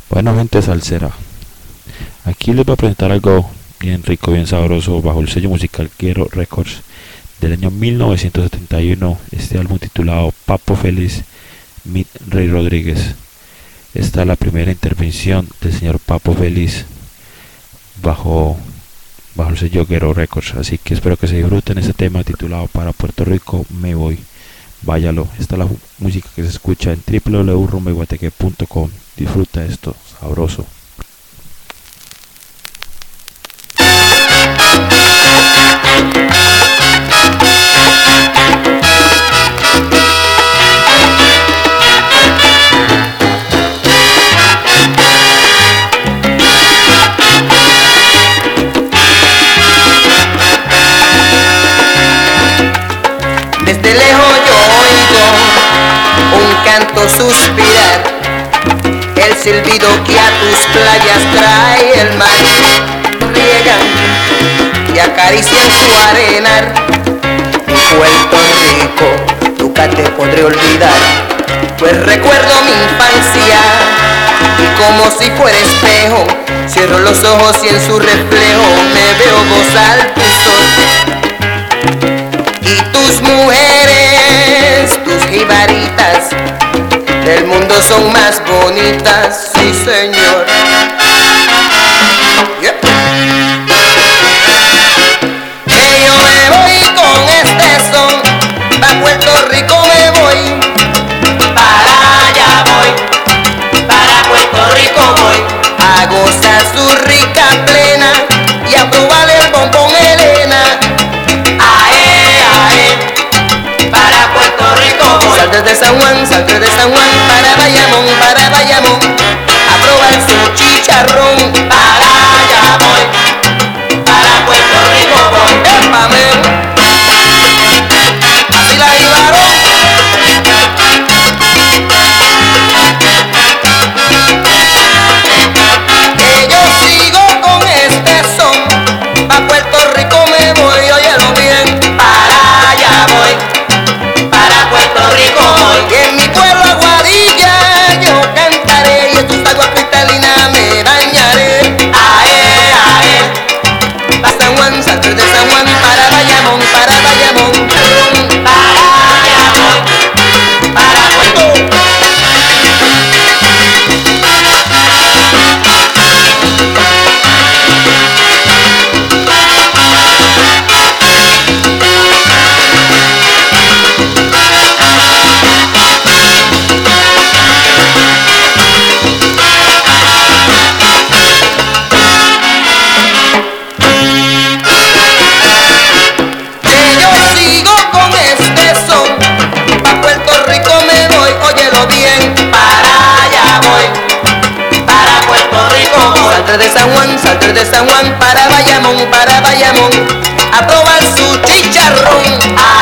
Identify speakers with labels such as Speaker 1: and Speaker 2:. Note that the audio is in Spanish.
Speaker 1: Bueno, gente salsera, aquí les voy a presentar algo bien rico, bien sabroso bajo el sello musical Quiero Records del año 1971. Este álbum titulado Papo Feliz Meet Rey Rodríguez. Esta es la primera intervención del señor Papo Feliz bajo el sello Quiero Records, así que espero que se disfruten este tema titulado Para Puerto Rico Me Voy. Váyalo, esta es la música que se escucha en www.rumbeyguateque.com. Disfruta esto, sabroso.
Speaker 2: Desde lejos yo oigo un canto suspirar, el silbido que a tus playas trae el mar. Riegan y acarician su arenar. Puerto Rico, nunca te podré olvidar, pues recuerdo mi infancia y como si fuera espejo, cierro los ojos y en su reflejo me veo gozar tu sol. Y tus mujeres, tus jibaritas, del mundo son más bonitas, sí señor. Yeah. Que yo me voy con este son, pa' Puerto Rico me voy, para allá voy, para Puerto Rico voy, a gozar su rica plena y a probar el bombón Elena. Para Puerto Rico voy. Salte de San Juan, para Bayamón, a probar su chicharrón. Para allá voy, para Puerto Rico voy. Épame, así la llevaron. Que yo sigo con este son, pa' Puerto Rico me voy, óyelo bien. Para allá voy, para Puerto Rico voy. Y en mi pueblo Aguadilla yo cantaré y en tus aguas cristalinas me bañaré. Ae, ae, pa' San Juan, salte de San Juan, para Bayamón, para allá voy, para Puerto. Salte de San Juan, para Bayamón, a probar su chicharrón.